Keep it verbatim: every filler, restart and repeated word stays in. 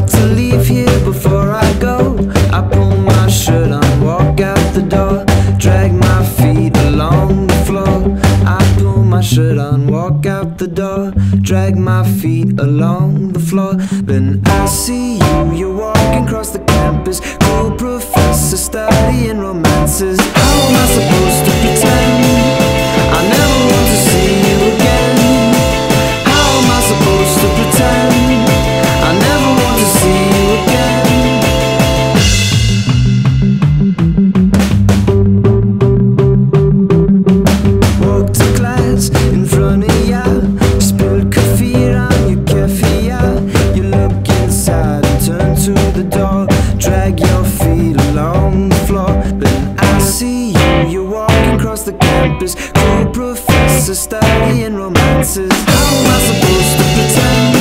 got to leave here before I go. I pull my shirt on, walk out the door, drag my feet along the floor. I pull my shirt on, walk out the door, drag my feet along the floor. Then I see you, you're walking across the campus, cool professor studying romances. How am I supposed to pretend I never want to see you again? How am I supposed to pretend I never want to see you again? Walk to class in front of ya, spilled coffee on your keffia. You look inside and turn to the door, drag your feet along the floor. Then I see you, you're walking across the campus, cool professor studying romances. How am I supposed to pretend